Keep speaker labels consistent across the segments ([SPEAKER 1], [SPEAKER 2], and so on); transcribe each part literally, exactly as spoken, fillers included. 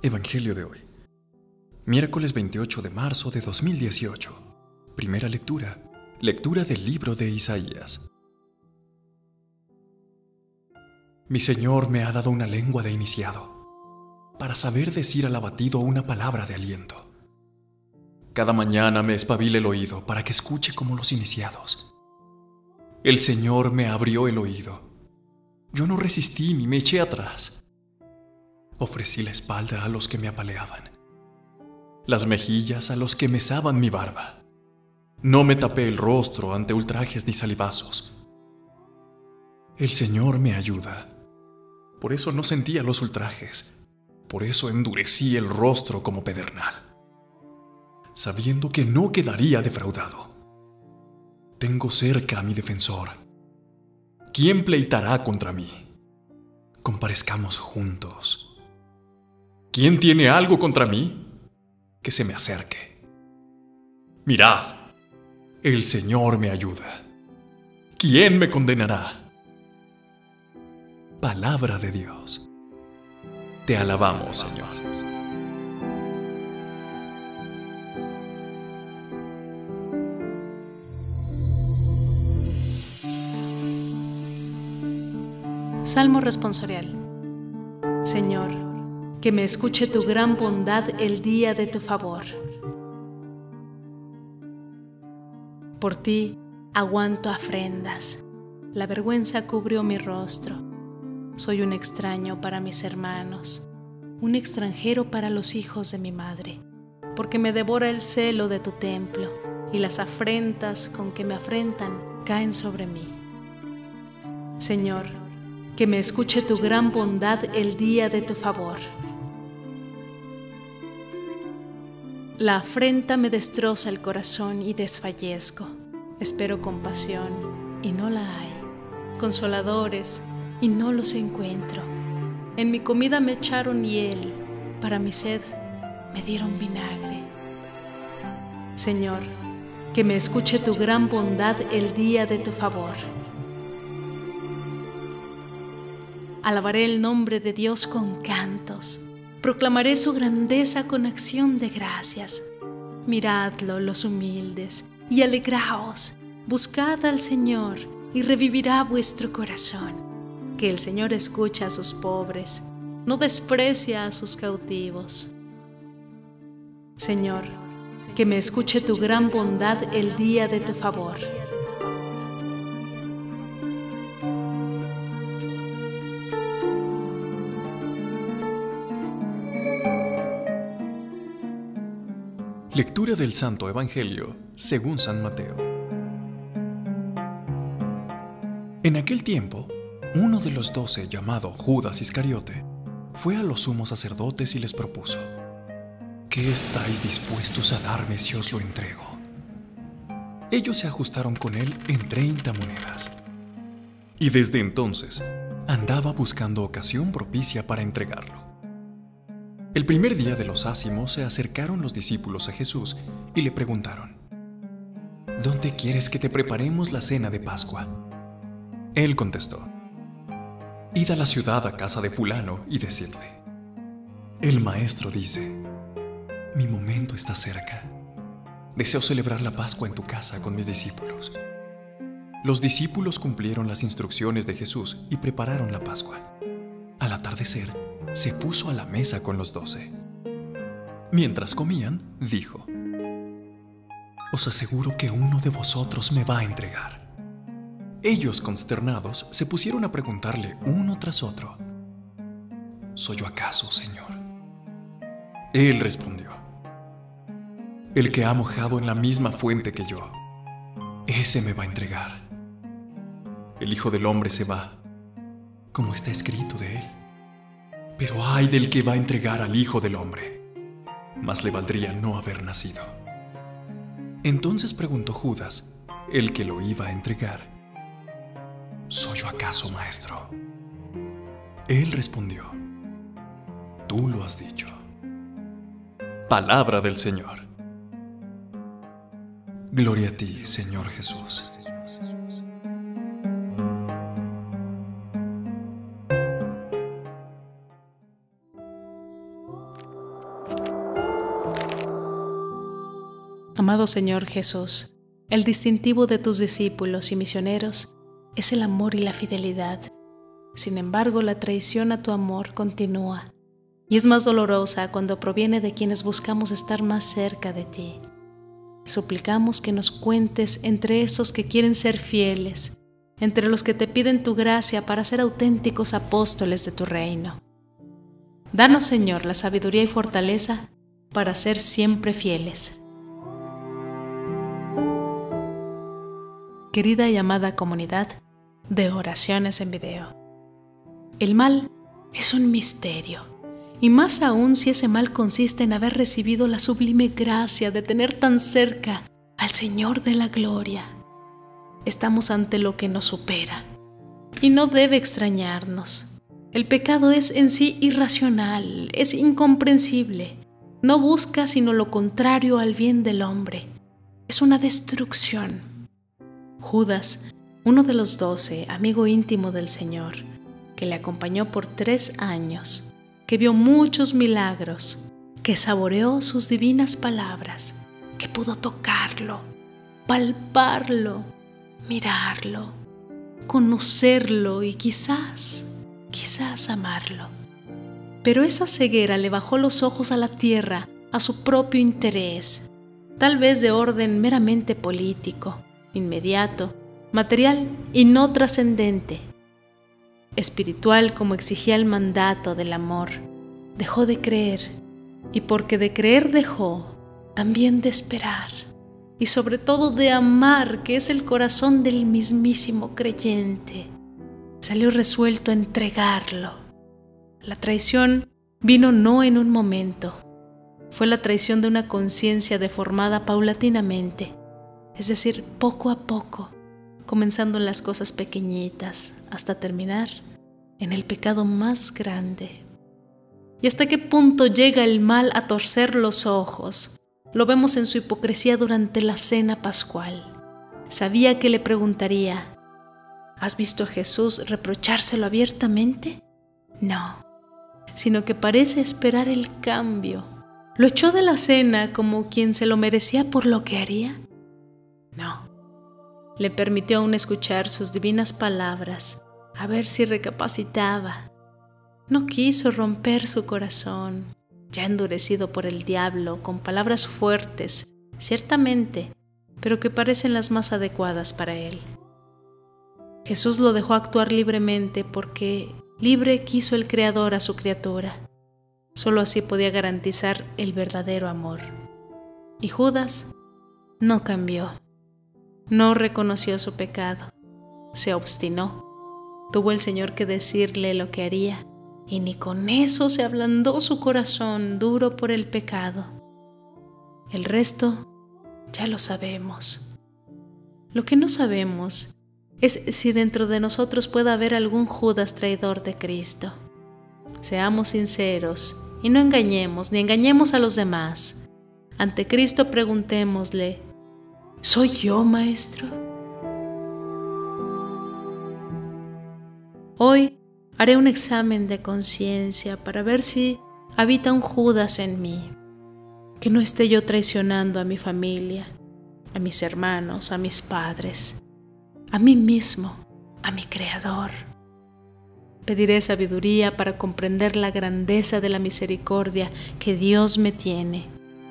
[SPEAKER 1] Evangelio de hoy, miércoles veintiocho de marzo de dos mil dieciocho. Primera lectura, lectura del libro de Isaías. Mi Señor me ha dado una lengua de iniciado, para saber decir al abatido una palabra de aliento. Cada mañana me espabila el oído para que escuche como los iniciados. El Señor me abrió el oído. Yo no resistí ni me eché atrás. Ofrecí la espalda a los que me apaleaban, las mejillas a los que mesaban mi barba. No me tapé el rostro ante ultrajes ni salivazos. El Señor me ayuda. Por eso no sentía los ultrajes. Por eso endurecí el rostro como pedernal, sabiendo que no quedaría defraudado. Tengo cerca a mi defensor. ¿Quién pleitará contra mí? Comparezcamos juntos. ¿Quién tiene algo contra mí? Que se me acerque. Mirad, el Señor me ayuda. ¿Quién me condenará? Palabra de Dios. Te alabamos, Señor.
[SPEAKER 2] Salmo responsorial. Señor, que me escuche tu gran bondad el día de tu favor. Por ti aguanto afrendas. La vergüenza cubrió mi rostro. Soy un extraño para mis hermanos, un extranjero para los hijos de mi madre, porque me devora el celo de tu templo, y las afrentas con que me afrentan caen sobre mí. Señor, que me escuche tu gran bondad el día de tu favor. La afrenta me destroza el corazón y desfallezco. Espero compasión y no la hay, consoladores y no los encuentro. En mi comida me echaron hiel, para mi sed me dieron vinagre. Señor, que me escuche tu gran bondad el día de tu favor. Alabaré el nombre de Dios con cantos. Proclamaré su grandeza con acción de gracias. Miradlo los humildes y alegraos. Buscad al Señor y revivirá vuestro corazón. Que el Señor escucha a sus pobres, no desprecia a sus cautivos. Señor, que me escuche tu gran bondad el día de tu favor.
[SPEAKER 1] Lectura del Santo Evangelio según San Mateo. En aquel tiempo, uno de los doce, llamado Judas Iscariote, fue a los sumos sacerdotes y les propuso: ¿qué estáis dispuestos a darme si os lo entrego? Ellos se ajustaron con él en treinta monedas. Y desde entonces andaba buscando ocasión propicia para entregarlo. El primer día de los ázimos se acercaron los discípulos a Jesús y le preguntaron: ¿dónde quieres que te preparemos la cena de Pascua? Él contestó: id a la ciudad a casa de fulano y decidle: el maestro dice, mi momento está cerca. Deseo celebrar la Pascua en tu casa con mis discípulos. Los discípulos cumplieron las instrucciones de Jesús y prepararon la Pascua. Al atardecer, se puso a la mesa con los doce. Mientras comían, dijo: os aseguro que uno de vosotros me va a entregar. Ellos, consternados, se pusieron a preguntarle uno tras otro: ¿soy yo acaso, Señor? Él respondió: el que ha mojado en la misma fuente que yo, ese me va a entregar. El Hijo del Hombre se va, como está escrito de él. Pero ay del que va a entregar al Hijo del Hombre. Más le valdría no haber nacido. Entonces preguntó Judas, el que lo iba a entregar: ¿soy yo acaso, maestro? Él respondió: tú lo has dicho. Palabra del Señor. Gloria a ti, Señor Jesús.
[SPEAKER 2] Amado Señor Jesús, el distintivo de tus discípulos y misioneros es el amor y la fidelidad. Sin embargo, la traición a tu amor continúa y es más dolorosa cuando proviene de quienes buscamos estar más cerca de ti. Suplicamos que nos cuentes entre esos que quieren ser fieles, entre los que te piden tu gracia para ser auténticos apóstoles de tu reino. Danos, Señor, la sabiduría y fortaleza para ser siempre fieles. Querida y amada comunidad de oraciones en video, el mal es un misterio, y más aún si ese mal consiste en haber recibido la sublime gracia de tener tan cerca al Señor de la gloria. Estamos ante lo que nos supera, y no debe extrañarnos. El pecado es en sí irracional, es incomprensible, no busca sino lo contrario al bien del hombre, es una destrucción. Judas, uno de los doce, amigo íntimo del Señor, que le acompañó por tres años, que vio muchos milagros, que saboreó sus divinas palabras, que pudo tocarlo, palparlo, mirarlo, conocerlo y quizás, quizás amarlo. Pero esa ceguera le bajó los ojos a la tierra a su propio interés, tal vez de orden meramente político, inmediato, material y no trascendente. Espiritual como exigía el mandato del amor, dejó de creer, y porque de creer dejó, también de esperar, y sobre todo de amar, que es el corazón del mismísimo creyente. Salió resuelto a entregarlo. La traición vino no en un momento, fue la traición de una conciencia deformada paulatinamente, es decir, poco a poco, comenzando en las cosas pequeñitas hasta terminar en el pecado más grande. ¿Y hasta qué punto llega el mal a torcer los ojos? Lo vemos en su hipocresía durante la cena pascual. Sabía que le preguntaría: ¿has visto a Jesús reprochárselo abiertamente? No, sino que parece esperar el cambio. ¿Lo echó de la cena como quien se lo merecía por lo que haría? No, le permitió aún escuchar sus divinas palabras, a ver si recapacitaba. No quiso romper su corazón, ya endurecido por el diablo, con palabras fuertes, ciertamente, pero que parecen las más adecuadas para él. Jesús lo dejó actuar libremente porque libre quiso el Creador a su criatura. Solo así podía garantizar el verdadero amor. Y Judas no cambió. No reconoció su pecado, se obstinó. Tuvo el Señor que decirle lo que haría, y ni con eso se ablandó su corazón duro por el pecado. El resto ya lo sabemos. Lo que no sabemos es si dentro de nosotros puede haber algún Judas traidor de Cristo. Seamos sinceros y no engañemos ni engañemos a los demás. Ante Cristo preguntémosle: ¿soy yo, Maestro? Hoy haré un examen de conciencia para ver si habita un Judas en mí, que no esté yo traicionando a mi familia, a mis hermanos, a mis padres, a mí mismo, a mi Creador. Pediré sabiduría para comprender la grandeza de la misericordia que Dios me tiene.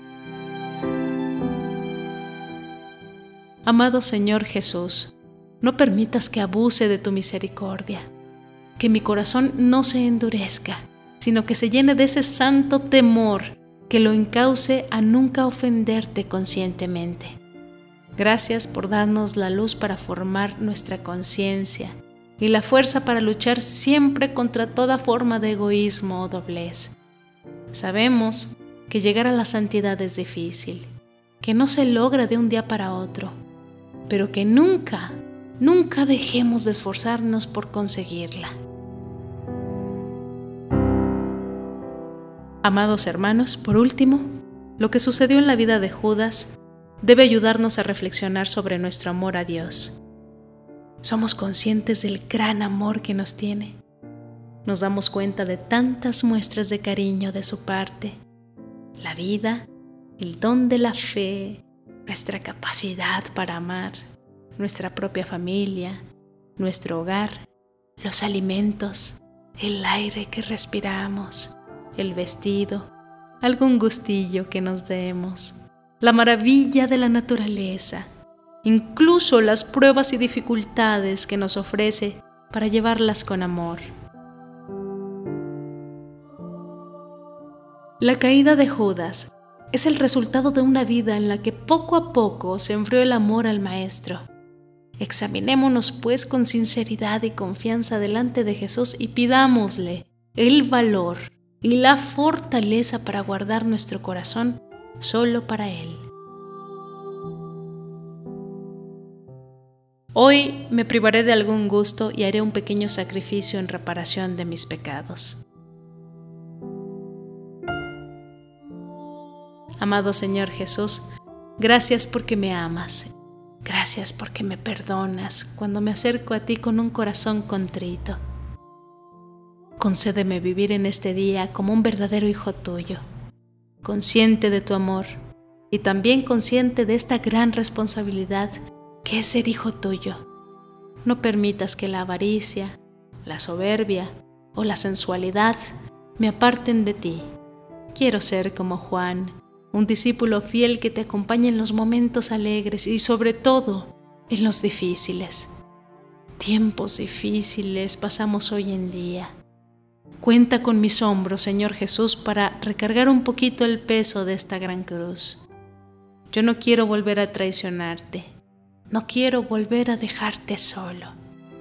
[SPEAKER 2] Amado Señor Jesús, no permitas que abuse de tu misericordia, que mi corazón no se endurezca, sino que se llene de ese santo temor que lo encauce a nunca ofenderte conscientemente. Gracias por darnos la luz para formar nuestra conciencia y la fuerza para luchar siempre contra toda forma de egoísmo o doblez. Sabemos que llegar a la santidad es difícil, que no se logra de un día para otro, pero que nunca, nunca dejemos de esforzarnos por conseguirla. Amados hermanos, por último, lo que sucedió en la vida de Judas debe ayudarnos a reflexionar sobre nuestro amor a Dios. ¿Somos conscientes del gran amor que nos tiene? ¿Nos damos cuenta de tantas muestras de cariño de su parte? La vida, el don de la fe, nuestra capacidad para amar, nuestra propia familia, nuestro hogar, los alimentos, el aire que respiramos, el vestido, algún gustillo que nos demos, la maravilla de la naturaleza, incluso las pruebas y dificultades que nos ofrece para llevarlas con amor. La caída de Judas es el resultado de una vida en la que poco a poco se enfrió el amor al Maestro. Examinémonos pues con sinceridad y confianza delante de Jesús y pidámosle el valor y la fortaleza para guardar nuestro corazón solo para Él. Hoy me privaré de algún gusto y haré un pequeño sacrificio en reparación de mis pecados. Amado Señor Jesús, gracias porque me amas. Gracias porque me perdonas cuando me acerco a ti con un corazón contrito. Concédeme vivir en este día como un verdadero hijo tuyo, consciente de tu amor y también consciente de esta gran responsabilidad que es ser hijo tuyo. No permitas que la avaricia, la soberbia o la sensualidad me aparten de ti. Quiero ser como Juan, un discípulo fiel que te acompañe en los momentos alegres y sobre todo en los difíciles. Tiempos difíciles pasamos hoy en día. Cuenta con mis hombros, Señor Jesús, para recargar un poquito el peso de esta gran cruz. Yo no quiero volver a traicionarte. No quiero volver a dejarte solo.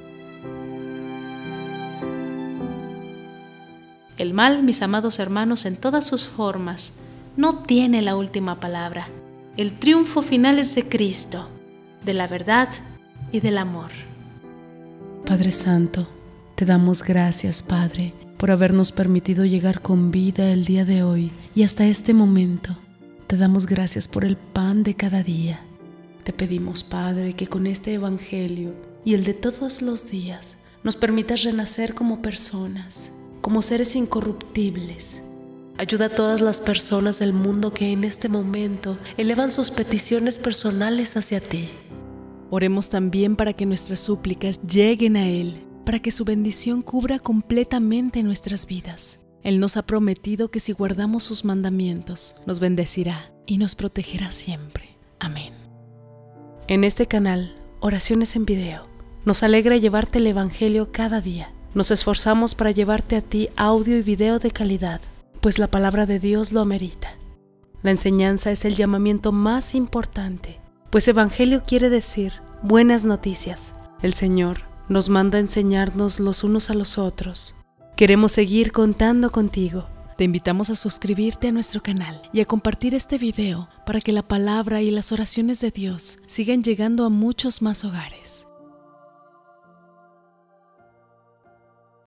[SPEAKER 2] El mal, mis amados hermanos, en todas sus formas, no tiene la última palabra. El triunfo final es de Cristo, de la verdad y del amor.
[SPEAKER 3] Padre Santo, te damos gracias, Padre, por habernos permitido llegar con vida el día de hoy y hasta este momento. Te damos gracias por el pan de cada día. Te pedimos, Padre, que con este Evangelio y el de todos los días nos permitas renacer como personas, como seres incorruptibles. Ayuda a todas las personas del mundo que en este momento elevan sus peticiones personales hacia ti. Oremos también para que nuestras súplicas lleguen a Él, para que su bendición cubra completamente nuestras vidas. Él nos ha prometido que si guardamos sus mandamientos, nos bendecirá y nos protegerá siempre. Amén. En este canal, Oraciones en Video, nos alegra llevarte el Evangelio cada día. Nos esforzamos para llevarte a ti audio y video de calidad, pues la palabra de Dios lo amerita. La enseñanza es el llamamiento más importante, pues Evangelio quiere decir buenas noticias. El Señor nos manda a enseñarnos los unos a los otros. Queremos seguir contando contigo. Te invitamos a suscribirte a nuestro canal y a compartir este video para que la palabra y las oraciones de Dios sigan llegando a muchos más hogares.